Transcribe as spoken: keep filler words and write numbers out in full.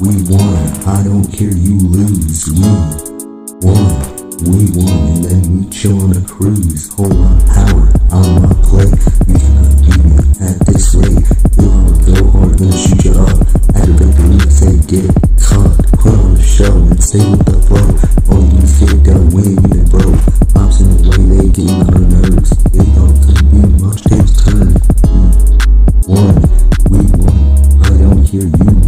we won. I don't care, you lose. We won, we won, and then we chill on a cruise. Whole lot of power on my plate. You cannot beat me at this rate. Go hard, go hard, gonna shoot you up. At a victory, say get caught. Put on a show and stay with the flow. All you do is get it done when you get broke. Pops in the way, they getting on our nerves. They thought it couldn't be much, tables turn. One, we won. I don't hear you.